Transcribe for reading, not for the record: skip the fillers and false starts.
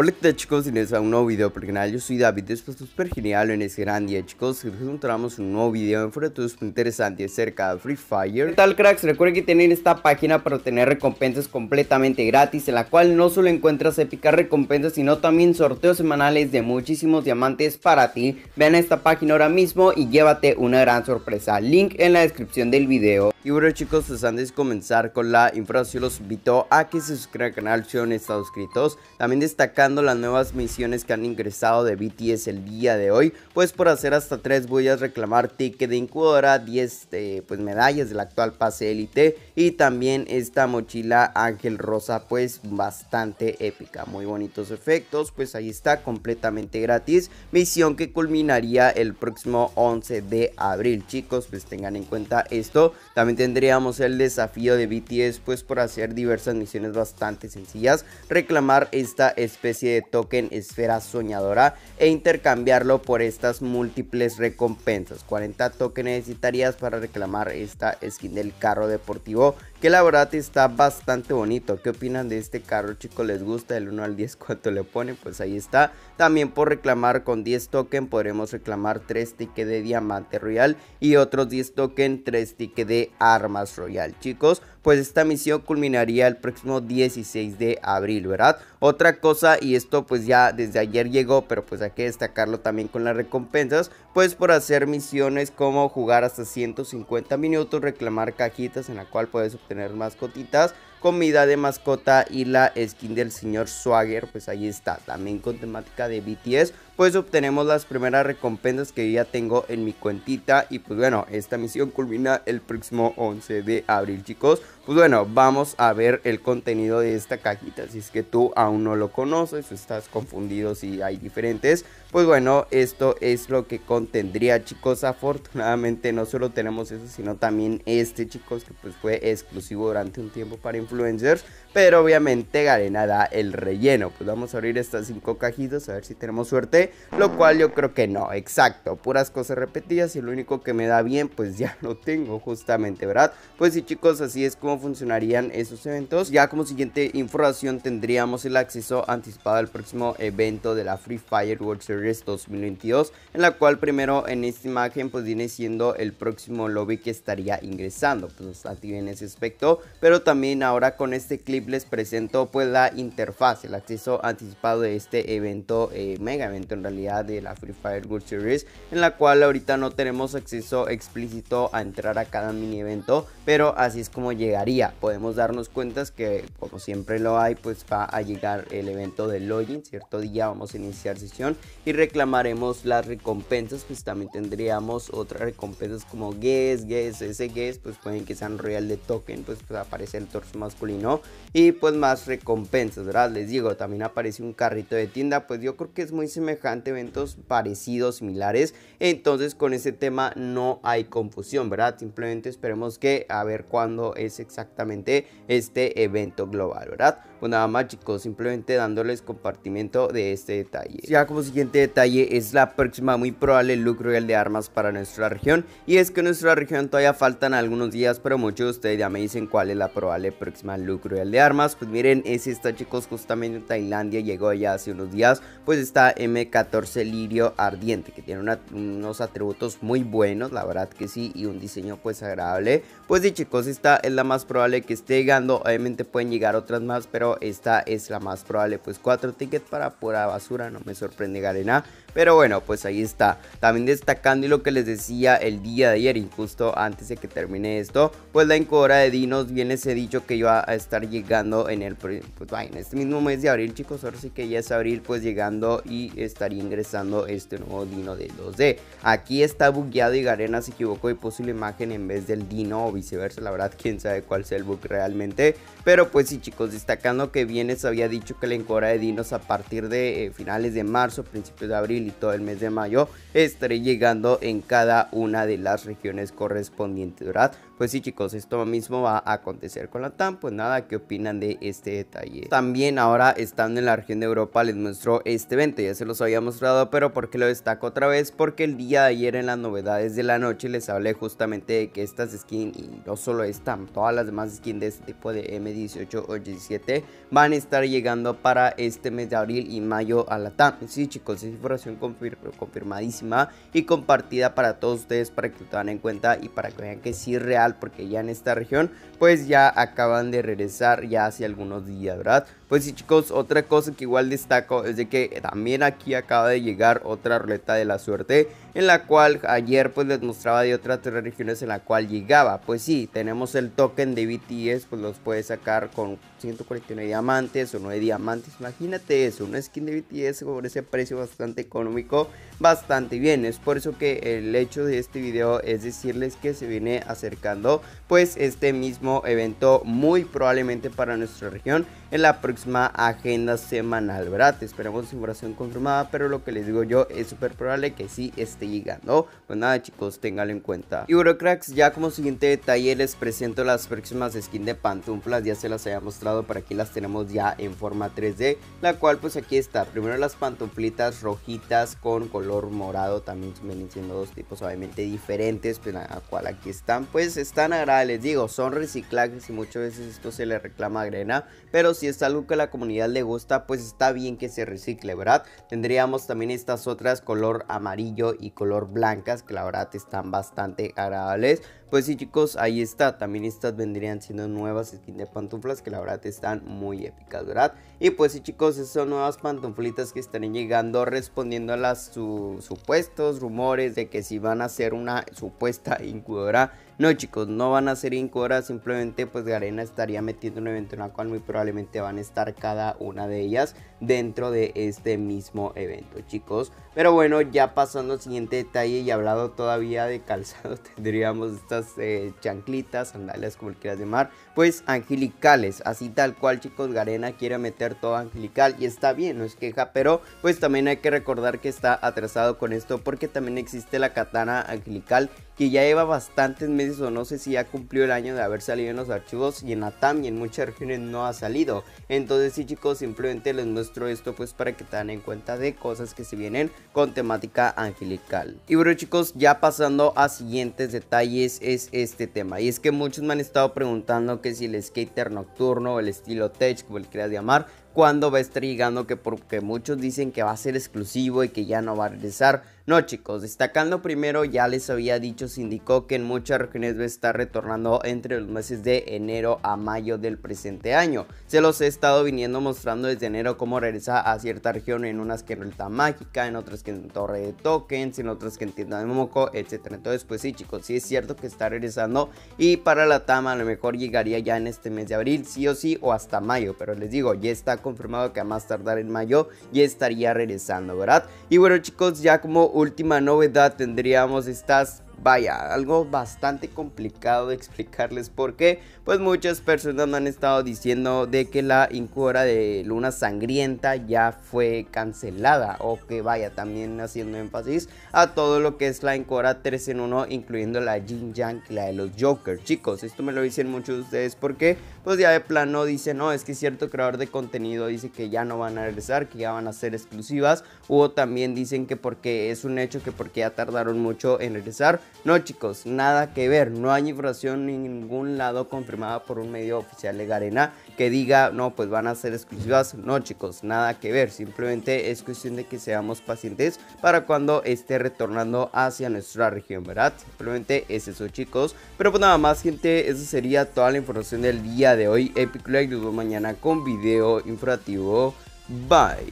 Hola, ¿qué tal, chicos? Bienvenidos a un nuevo video por el canal. Yo soy David, después súper genial en este gran día, chicos. Encontramos un nuevo video en fuera de todo súper interesante acerca de Free Fire. ¿Qué tal, cracks? Recuerden que tienen esta página para obtener recompensas completamente gratis, en la cual no solo encuentras épicas recompensas, sino también sorteos semanales de muchísimos diamantes para ti. Ven a esta página ahora mismo y llévate una gran sorpresa. Link en la descripción del video. Y bueno, chicos, pues antes de comenzar con la información, los invito a que se suscriban al canal si no han estado suscritos. También destacando las nuevas misiones que han ingresado de BTS el día de hoy, pues por hacer hasta 3 voy a reclamar ticket de incubadora, 10 pues medallas del actual pase élite y también esta mochila ángel rosa, pues bastante épica, muy bonitos efectos. Pues ahí está, completamente gratis, misión que culminaría el próximo 11 de abril, chicos, pues tengan en cuenta esto. También tendríamos el desafío de BTS, pues por hacer diversas misiones bastante sencillas, reclamar esta especie de token esfera soñadora e intercambiarlo por estas múltiples recompensas. 40 tokens necesitarías para reclamar esta skin del carro deportivo, que la verdad está bastante bonito. ¿Qué opinan de este carro, chicos? ¿Les gusta? Del 1 al 10 cuánto le ponen? Pues ahí está. También por reclamar con 10 tokens podremos reclamar 3 tickets de diamante royal y otros 10 tokens 3 tickets de armas royal, chicos. Pues esta misión culminaría el próximo 16 de abril, ¿verdad? Otra cosa, y esto pues ya desde ayer llegó, pero pues hay que destacarlo también con las recompensas, pues por hacer misiones como jugar hasta 150 minutos, reclamar cajitas en la cual puedes obtener mascotitas, comida de mascota y la skin del señor Swagger, pues ahí está, también con temática de BTS. Pues obtenemos las primeras recompensas que yo ya tengo en mi cuentita. Y pues bueno, esta misión culmina el próximo 11 de abril, chicos. Pues bueno, vamos a ver el contenido de esta cajita. Si es que tú aún no lo conoces o estás confundido si hay diferentes, pues bueno, esto es lo que contendría, chicos. Afortunadamente no solo tenemos eso, sino también este, chicos, que pues fue exclusivo durante un tiempo para influencers, pero obviamente Garena da el relleno. Pues vamos a abrir estas 5 cajitas a ver si tenemos suerte, lo cual yo creo que no, exacto, puras cosas repetidas, y lo único que me da bien pues ya lo tengo justamente, ¿verdad? Pues sí, chicos, así es como funcionarían esos eventos. Ya como siguiente información tendríamos el acceso anticipado al próximo evento de la Free Fire World Series 2022, en la cual primero en esta imagen pues viene siendo el próximo lobby que estaría ingresando, pues aquí viene ese aspecto, pero también ahora con este clip les presento pues la interfaz, el acceso anticipado de este evento, mega evento en realidad, de la Free Fire World Series, en la cual ahorita no tenemos acceso explícito a entrar a cada mini evento, pero así es como llegaría. Podemos darnos cuenta que como siempre lo hay, pues va a llegar el evento de login, cierto día vamos a iniciar sesión y reclamaremos las recompensas. Pues también tendríamos otras recompensas como guess, ese guess pues pueden que sean royal de token, pues aparece el torso masculino y pues más recompensas, ¿verdad? Les digo, también aparece un carrito de tienda, pues yo creo que es muy semejante, eventos parecidos, similares, entonces con ese tema no hay confusión, ¿verdad? Simplemente esperemos que a ver cuándo es exactamente este evento global, ¿verdad? Pues nada más, chicos, simplemente dándoles compartimiento de este detalle. Ya como siguiente detalle es la próxima muy probable look royal de armas para nuestra región, y es que en nuestra región todavía faltan algunos días, pero muchos de ustedes ya me dicen cuál es la probable próxima look royal de armas. Pues miren, es esta, chicos, justamente en Tailandia, llegó ya hace unos días. Pues está M14 Lirio Ardiente, que tiene unos atributos muy buenos, la verdad que sí, y un diseño pues agradable. Pues sí, chicos, esta es la más probable que esté llegando, obviamente pueden llegar otras más, pero esta es la más probable. Pues 4 tickets para pura basura, no me sorprende Garena, pero bueno, pues ahí está. También destacando, y lo que les decía el día de ayer, y justo antes de que termine esto, pues la incubadora de dinos, bien les he dicho que iba a estar llegando en el pues, en este mismo mes de abril, chicos. Ahora sí que ya es abril, pues llegando y estaría ingresando este nuevo dino del 2D. Aquí está bugueado y Garena se equivocó y puso la imagen en vez del dino o viceversa, la verdad quién sabe cuál sea el bug realmente, pero pues sí, chicos, destacando que bien les había dicho que la incubadora de dinos a partir de finales de marzo, principios de abril y todo el mes de mayo estaré llegando en cada una de las regiones correspondientes, ¿verdad? pues sí chicos, esto mismo va a acontecer con la TAM. Pues nada, ¿qué opinan de este detalle? También ahora estando en la región de Europa les muestro este evento, ya se los había mostrado, pero ¿por qué lo destaco otra vez? Porque el día de ayer en las novedades de la noche les hablé justamente de que estas skins, y no solo esta, todas las demás skins de este tipo de M18 o 17 van a estar llegando para este mes de abril y mayo a la TAM. Sí chicos, es información confirmadísima y compartida para todos ustedes, para que lo tengan en cuenta y para que vean que sí es real, porque ya en esta región pues ya acaban de regresar ya hace algunos días, ¿verdad? Pues sí chicos, otra cosa que igual destaco es de que también aquí acaba de llegar otra ruleta de la suerte, en la cual ayer pues les mostraba de otras 3 regiones en la cual llegaba. Pues sí, tenemos el token de BTS, pues los puedes sacar con 149 diamantes o 9 diamantes. Imagínate eso, una skin de BTS por ese precio bastante económico, bastante bien. Es por eso que el hecho de este video es decirles que se viene acercando pues este mismo evento, muy probablemente para nuestra región, en la próxima agenda semanal, ¿verdad? Esperamos información confirmada, pero lo que les digo yo es súper probable que sí esté llegando. Pues nada chicos, ténganlo en cuenta. Y bueno cracks, ya como siguiente detalle les presento las próximas skins de pantuflas. Ya se las había mostrado, por aquí las tenemos ya en forma 3D, la cual pues aquí está. Primero las pantuflitas rojitas con color morado, también vienen siendo 2 tipos obviamente diferentes, pero la cual aquí están, pues están agradables, les digo, son reciclajes y muchas veces esto se le reclama a Garena, pero si es algo que a la comunidad le gusta, pues está bien que se recicle, ¿verdad? Tendríamos también estas otras color amarillo y color blancas, que la verdad están bastante agradables. Pues sí chicos, ahí está, también estas vendrían siendo nuevas skins de pantuflas que la verdad están muy épicas, ¿verdad? Y pues sí chicos, esas son nuevas pantuflitas que estarán llegando respondiendo a las supuestos rumores de que si van a ser una supuesta incubadora. No chicos, no van a ser incubadora, simplemente pues Garena estaría metiendo un evento en el cual muy probablemente van a estar cada una de ellas dentro de este mismo evento chicos. Pero bueno, ya pasando al siguiente detalle y hablado todavía de calzado, tendríamos estas chanclitas, sandalias, como le quieras llamar, pues angelicales, así tal cual chicos. Garena quiere meter todo angelical y está bien, no es queja, pero pues también hay que recordar que está atrasado con esto, porque también existe la katana angelical que ya lleva bastantes meses, o no sé si ya cumplió el año de haber salido en los archivos, y en la TAM y en muchas regiones no ha salido. Entonces sí chicos, simplemente les muestro esto pues para que tengan en cuenta de cosas que se vienen con temática angelical. Y bueno chicos, ya pasando a siguientes detalles es este tema, y es que muchos me han estado preguntando que si el skater nocturno o el estilo tech, como le quieras llamar, cuándo va a estar llegando, que porque muchos dicen que va a ser exclusivo y que ya no va a regresar. No chicos, destacando primero, ya les había dicho, se indicó que en muchas regiones va a estar retornando entre los meses de enero a mayo del presente año. Se los he estado viniendo mostrando desde enero cómo regresa a cierta región, en unas que en Ruta Mágica, en otras que en Torre de Tokens, en otras que en Tienda de Moco, etcétera. Entonces pues sí chicos, sí es cierto que está regresando, y para la TAM a lo mejor llegaría ya en este mes de abril, sí o sí, o hasta mayo, pero les digo, ya está confirmado que a más tardar en mayo ya estaría regresando, ¿verdad? Y bueno chicos, ya como última novedad tendríamos estas, vaya, algo bastante complicado de explicarles, porque pues muchas personas me han estado diciendo de que la incubadora de Luna Sangrienta ya fue cancelada, o que vaya, también haciendo énfasis a todo lo que es la incubadora 3 en 1, incluyendo la Jin Yang y la de los Jokers. Chicos, esto me lo dicen muchos de ustedes porque pues ya de plano dicen, no, es que cierto creador de contenido dice que ya no van a regresar, que ya van a ser exclusivas, o también dicen que porque es un hecho, que porque ya tardaron mucho en regresar. No chicos, nada que ver, no hay información en ningún lado confirmada por un medio oficial de Garena que diga, no, pues van a ser exclusivas. No chicos, nada que ver, simplemente es cuestión de que seamos pacientes para cuando esté retornando hacia nuestra región, ¿verdad? Simplemente es eso chicos. Pero pues nada más gente, eso sería toda la información del día de hoy. Epic Like, nos vemos mañana con video informativo. Bye.